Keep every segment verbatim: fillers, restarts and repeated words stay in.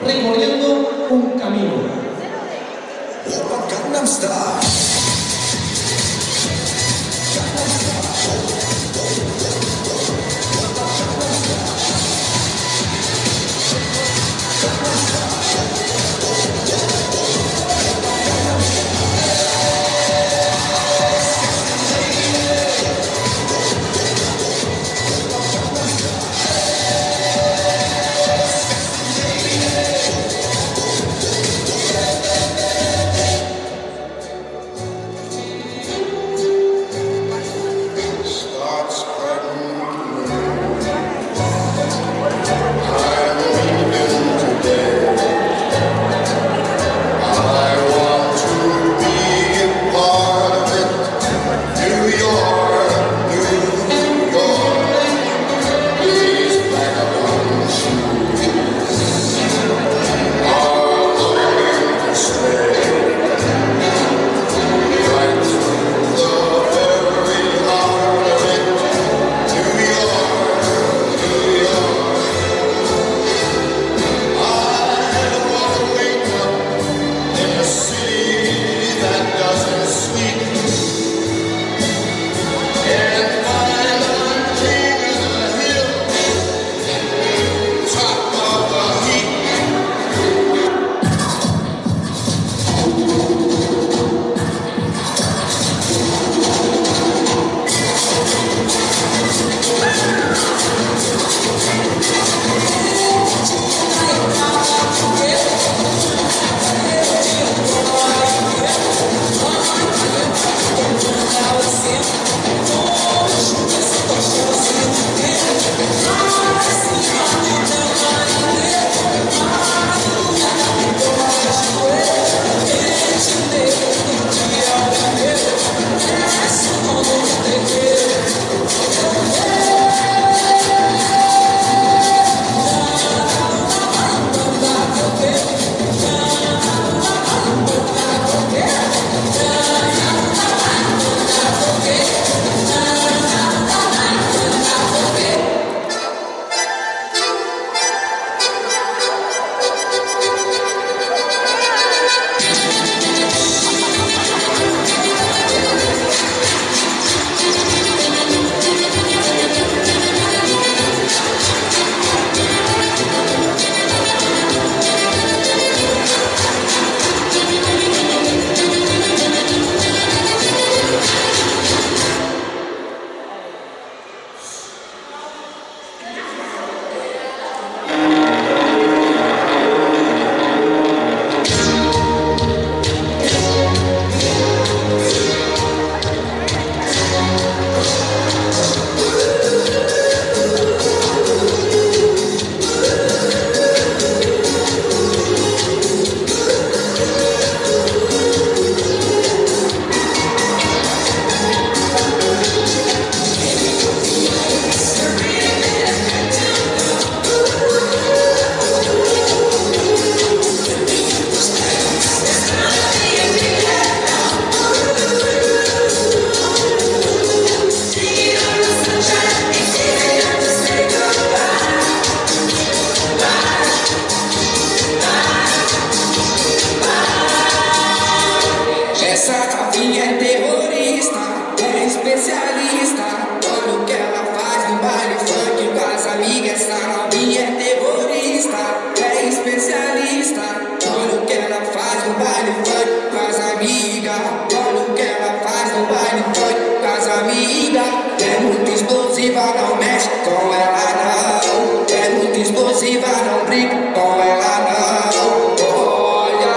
recorriendo un camino. Gangnam Style. Não mexe com ela não, é muito explosiva, não brinca com ela não. Olha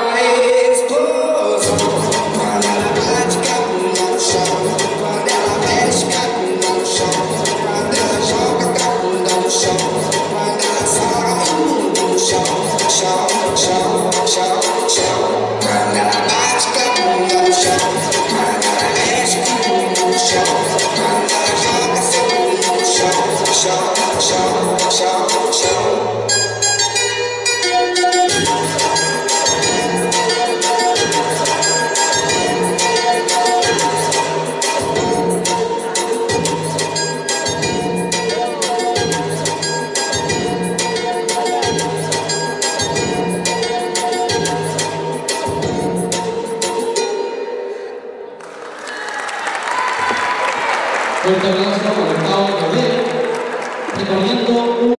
a explosão, quando ela bate com a bunda no chão, quando ela mexe com a bunda no chão, quando ela joga com a bunda no chão, quando ela sobe o mundo no chão, chão, chão, chão, chão. Quando ela bate com a bunda no chão, quando ela mexe com a bunda no chão, quando ela joga seu mundo no chão, chão, chão, chão, chão. Fuerte abrazo al Mercado de Gabriel, recordando un